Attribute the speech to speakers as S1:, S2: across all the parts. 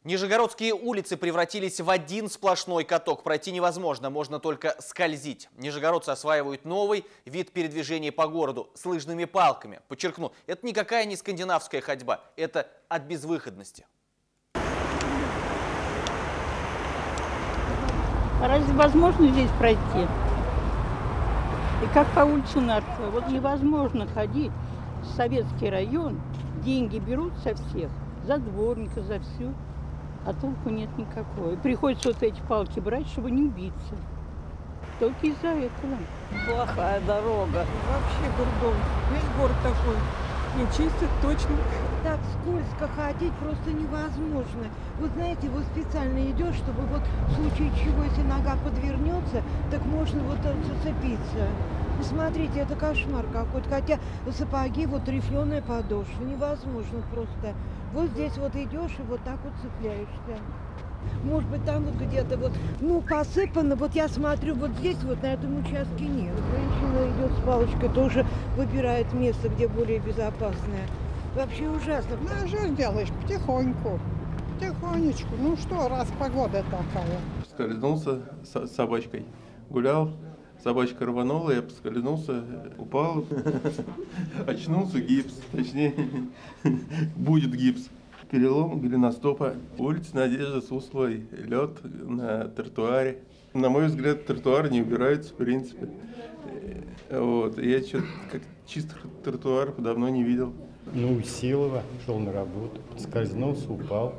S1: Нижегородские улицы превратились в один сплошной каток. Пройти невозможно, можно только скользить. Нижегородцы осваивают новый вид передвижения по городу с лыжными палками. Подчеркну, это никакая не скандинавская ходьба, это от безвыходности.
S2: Разве возможно здесь пройти? И как по улице Нарцева. Вот невозможно ходить в Советский район, деньги берут со всех, за дворника, за всю, а толку нет никакого. И приходится вот эти палки брать, чтобы не убиться. Только из-за этого.
S3: Плохая дорога.
S4: Вообще дурдом. Весь город такой. Нечистый, точно.
S5: Так скользко ходить просто невозможно. Вот знаете, вот специально идешь, чтобы вот в случае чего, если нога подвернется, так можно вот зацепиться. Смотрите, это кошмар какой-то. Хотя сапоги, вот рифленая подошва, невозможно просто. Вот здесь вот идешь и вот так вот цепляешься. Может быть, там вот где-то вот, ну, посыпано. Вот я смотрю, вот здесь вот на этом участке нет. Женщина идет с палочкой, тоже выбирает место, где более безопасное. Вообще ужасно.
S4: Ну, а что сделаешь? Потихоньку. Потихонечку. Ну что, раз погода такая.
S6: Скользнулся с собачкой. Гулял, собачка рванула, я поскользнулся, упал. Очнулся, гипс. Точнее, будет гипс. Перелом голеностопа. Улица Надежды Сусловой. Лед на тротуаре. На мой взгляд, тротуар не убирается, в принципе. Вот. Я что-то как чистых тротуаров давно не видел.
S7: Ну, Силова, шел на работу, подскользнулся, упал.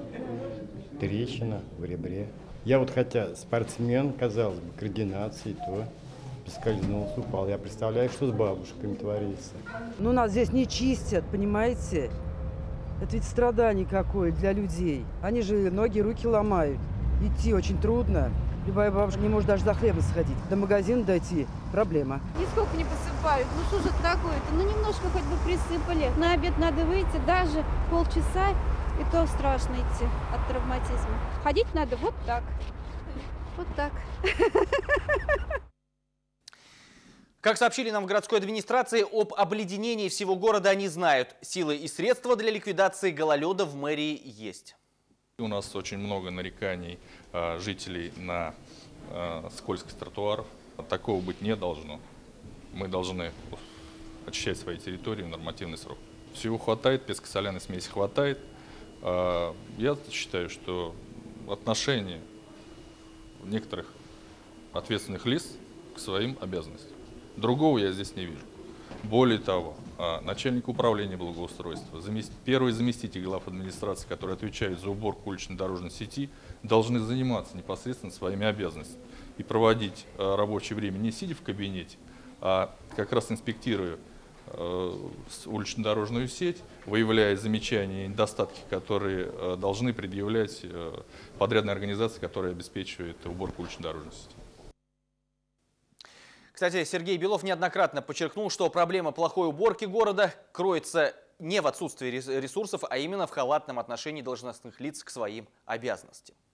S7: Трещина в ребре. Я вот хотя спортсмен, казалось бы, координации, то поскользнулся, упал. Я представляю, что с бабушками творится.
S3: Ну, нас здесь не чистят, понимаете? Это ведь страдание какое для людей. Они же ноги, руки ломают. Идти очень трудно. Любая бабушка не может даже за хлебом сходить. До магазина дойти – проблема.
S8: Нисколько не посыпают. Ну что же это такое-то? Ну немножко хоть бы присыпали. На обед надо выйти, даже полчаса, и то страшно идти от травматизма. Ходить надо вот так. Вот так.
S1: Как сообщили нам в городской администрации, об обледенении всего города они знают. Силы и средства для ликвидации гололеда в мэрии есть.
S9: У нас очень много нареканий жителей на скользкость тротуаров. Такого быть не должно. Мы должны очищать свои территории в нормативный срок. Всего хватает, песко-соляной смеси хватает. Я считаю, что отношение некоторых ответственных лиц к своим обязанностям. Другого я здесь не вижу. Более того, начальник управления благоустройства, первый заместитель глав администрации, которые отвечают за уборку улично-дорожной сети, должны заниматься непосредственно своими обязанностями и проводить рабочее время не сидя в кабинете, а как раз инспектируя улично-дорожную сеть, выявляя замечания и недостатки, которые должны предъявлять подрядные организации, которые обеспечивают уборку улично-дорожной сети.
S1: Кстати, Сергей Белов неоднократно подчеркнул, что проблема плохой уборки города кроется не в отсутствии ресурсов, а именно в халатном отношении должностных лиц к своим обязанностям.